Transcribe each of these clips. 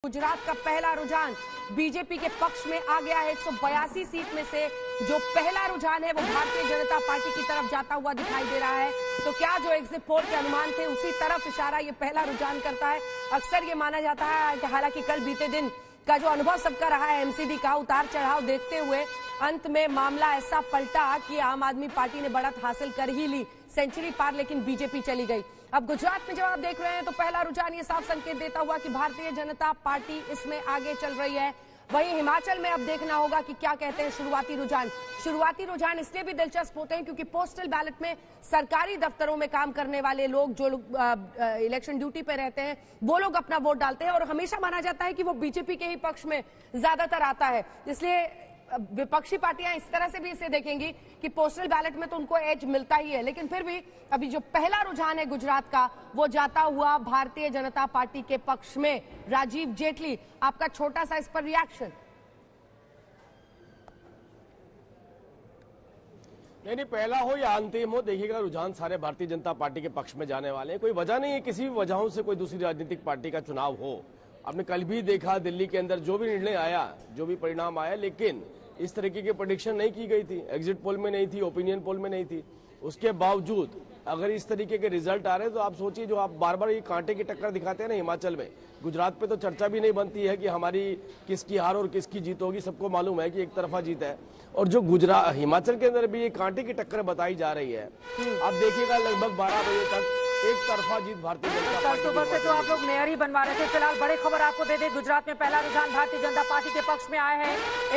गुजरात का पहला रुझान बीजेपी के पक्ष में आ गया है। 182 सीट में से जो पहला रुझान है वो भारतीय जनता पार्टी की तरफ जाता हुआ दिखाई दे रहा है। तो क्या जो एग्जिट पोल के अनुमान थे उसी तरफ इशारा ये पहला रुझान करता है। अक्सर ये माना जाता है कि हालांकि कल बीते दिन का जो अनुभव सबका रहा है एमसीडी का उतार चढ़ाव देखते हुए अंत में मामला ऐसा पलटा कि आम आदमी पार्टी ने बढ़त हासिल कर ही ली, सेंचुरी पार, लेकिन बीजेपी चली गई। अब गुजरात में जब आप देख रहे हैं तो पहला रुझान ये साफ संकेत देता हुआ कि भारतीय जनता पार्टी इसमें आगे चल रही है। वहीं हिमाचल में अब देखना होगा कि क्या कहते हैं शुरुआती रुझान। शुरुआती रुझान इसलिए भी दिलचस्प होते हैं क्योंकि पोस्टल बैलेट में सरकारी दफ्तरों में काम करने वाले लोग जो इलेक्शन ड्यूटी पे रहते हैं वो लोग अपना वोट डालते हैं और हमेशा माना जाता है कि वो बीजेपी के ही पक्ष में ज्यादातर आता है। इसलिए विपक्षी पार्टियां इस तरह से भी इसे देखेंगी कि पोस्टल बैलेट में तो उनको एज मिलता ही है, लेकिन फिर भी अभी जो पहला रुझान है गुजरात का वो जाता हुआ भारतीय जनता पार्टी के पक्ष में। राजीव जेटली, आपका छोटा सा इस पर रिएक्शन। नहीं, पहला हो या अंतिम हो, देखिएगा रुझान सारे भारतीय जनता पार्टी के पक्ष में जाने वाले हैं। कोई वजह नहीं है किसी भी वजहों से कोई दूसरी राजनीतिक पार्टी का चुनाव हो। आपने कल भी देखा दिल्ली के अंदर जो भी निर्णय आया, जो भी परिणाम आया, लेकिन इस तरीके की प्रेडिक्शन नहीं की गई थी, एग्जिट पोल में नहीं थी, ओपिनियन पोल में नहीं थी। उसके बावजूद अगर इस तरीके के रिजल्ट आ रहे हैं तो आप सोचिए, जो आप बार बार ये कांटे की टक्कर दिखाते हैं ना हिमाचल में, गुजरात पे तो चर्चा भी नहीं बनती है कि हमारी किसकी हार और किसकी जीत होगी। सबको मालूम है कि एक तरफा जीत है। और जो गुजरात हिमाचल के अंदर भी ये कांटे की टक्कर बताई जा रही है। आप देखिएगा लगभग 12 बजे तक एक तरफा जीत भारतीय जनता पार्टी। सुबह से जो आप लोग मेयर ही बनवा रहे थे, फिलहाल बड़ी खबर आपको दे दें, गुजरात में पहला रुझान भारतीय जनता पार्टी के पक्ष में आया है।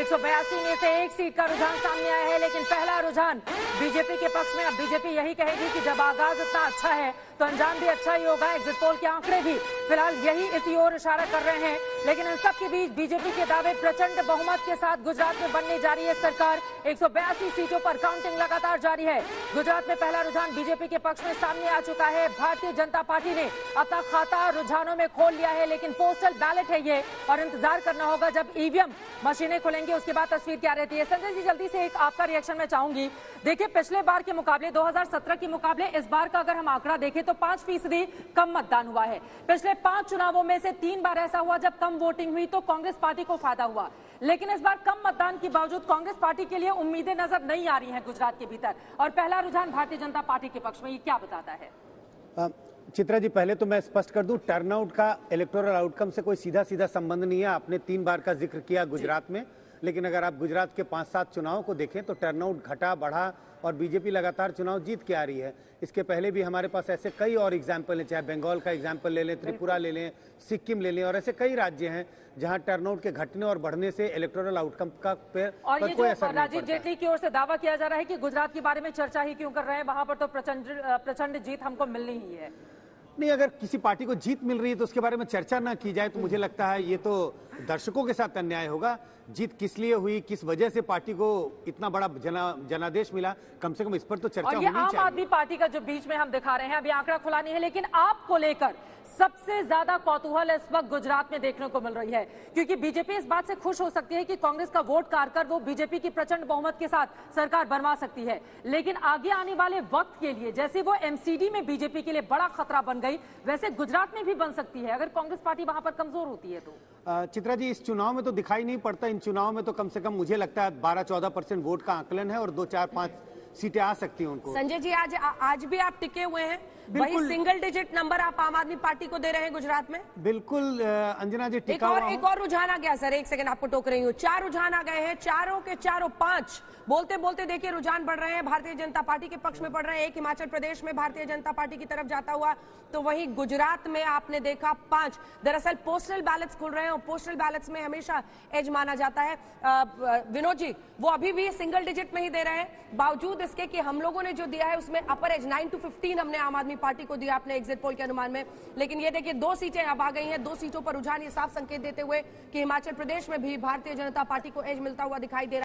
182 में से एक सीट का रुझान सामने आया है, लेकिन पहला रुझान बीजेपी के पक्ष में। अब बीजेपी यही कहेगी कि जब आगाज इतना अच्छा है तो अंजाम भी अच्छा ही होगा। एग्जिट पोल के आंकड़े भी फिलहाल यही इसी ओर इशारा कर रहे हैं, लेकिन इन सब के बीच बीजेपी के दावे प्रचंड बहुमत के साथ गुजरात में बनने जा रही है सरकार। 182 सीटों पर काउंटिंग लगातार जारी है। गुजरात में पहला रुझान बीजेपी के पक्ष में सामने आ चुका है। भारतीय जनता पार्टी ने अपना खाता रुझानों में खोल लिया है, लेकिन पोस्टल बैलेट है ये और इंतजार करना होगा जब ईवीएम मशीनें खुलेंगी उसके बाद तस्वीर क्या रहती है। संजय जी, जल्दी से एक आपका रिएक्शन मैं चाहूंगी। देखिए, पिछले बार के मुकाबले 2017 के मुकाबले इस बार का अगर हम आंकड़ा देखें तो 5% कम मतदान हुआ है। पिछले 5 चुनावों में से 3 बार ऐसा हुआ जब कम वोटिंग हुई तो कांग्रेस पार्टी को फायदा हुआ, लेकिन इस बार कम मतदान के बावजूद कांग्रेस पार्टी के लिए उम्मीदें नजर नहीं आ रही हैं गुजरात के भीतर, और पहला रुझान भारतीय जनता पार्टी के पक्ष में। ये क्या बताता है? चित्रा जी, पहले तो मैं स्पष्ट कर दूं, टर्नआउट का इलेक्टोरल आउटकम से कोई सीधा सीधा संबंध नहीं है। आपने 3 बार का जिक्र किया गुजरात में, लेकिन अगर आप गुजरात के 5-7 चुनावों को देखें तो टर्नआउट घटा बढ़ा और बीजेपी लगातार चुनाव जीत के आ रही है। इसके पहले भी हमारे पास ऐसे कई और एग्जाम्पल हैं, चाहे बंगाल का एग्जाम्पल ले लें, त्रिपुरा ले लें, सिक्किम ले लें, और ऐसे कई राज्य हैं जहां टर्नआउट के घटने और बढ़ने से इलेक्टोरल आउटकम का पर कोई असर नहीं। राजीव जेटली की ओर से दावा किया जा रहा है कि गुजरात के बारे में चर्चा ही क्यों कर रहे हैं, वहां पर तो प्रचंड जीत हमको मिलनी ही है। नहीं, अगर किसी पार्टी को जीत मिल रही है तो उसके बारे में चर्चा ना की जाए तो मुझे लगता है ये तो दर्शकों के साथ अन्याय होगा। जीत किस लिए हुई, किस वजह से पार्टी को इतना बड़ा जनादेश मिला, कम से कम इस पर तो चर्चा होनी चाहिए। और ये आम आदमी पार्टी का जो बीच में हम दिखा रहे हैं, अभी आंकड़ा खुला नहीं है, लेकिन आपको लेकर सबसे ज्यादा कौतूहल इस वक्त गुजरात में देखने को मिल रही है, क्योंकि बीजेपी इस बात से खुश हो सकती है कि कांग्रेस का वोट काटकर वो बीजेपी की प्रचंड बहुमत के साथ सरकार बनवा सकती है, लेकिन आगे आने वाले वक्त के लिए जैसे वो एमसीडी में बीजेपी के लिए बड़ा खतरा बन गई, वैसे गुजरात में भी बन सकती है अगर कांग्रेस पार्टी वहां पर कमजोर होती है तो। चित्रा जी, इस चुनाव में तो दिखाई नहीं पड़ता। इन चुनाव में तो कम से कम मुझे लगता है 12-14% वोट का आकलन है और 2-4-5 सीटें आ सकती हैं उनको। संजय जी, आज भी आप टिके हुए हैं, वही सिंगल डिजिट नंबर आप आम आदमी पार्टी को दे रहे हैं गुजरात में। बिल्कुल अंजना जी, एक और रुझान आ गया सर, एक सेकंड आपको टोक रही हूँ। 4 रुझान आ गए हैं, चारों के चारों 5 बोलते बोलते देखिए रुझान बढ़ रहे हैं, भारतीय जनता पार्टी के पक्ष में बढ़ रहे हैं। एक हिमाचल प्रदेश में भारतीय जनता पार्टी की तरफ जाता हुआ, तो वहीं गुजरात में आपने देखा 5। दरअसल पोस्टल बैलेट्स खुल रहे हैं और पोस्टल बैलेट्स में हमेशा एज माना जाता है। विनोद जी, वो अभी भी सिंगल डिजिट में ही दे रहे हैं, बावजूद इसके कि हम लोगों ने जो दिया है उसमें अपर एज 9 to 15 हमने आम आदमी पार्टी को दिया अपने एग्जिट पोल के अनुमान में। लेकिन ये देखिए 2 सीटें अब आ गई हैं, 2 सीटों पर रुझान ये साफ संकेत देते हुए कि हिमाचल प्रदेश में भी भारतीय जनता पार्टी को एज मिलता हुआ दिखाई दे रहा है।